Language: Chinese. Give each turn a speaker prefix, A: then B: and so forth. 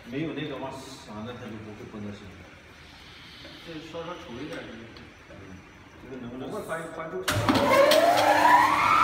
A: 没有那个往上的，它就不会绷得紧。
B: 这稍稍稠一点。
A: 这个能不能？
B: 我发现关注。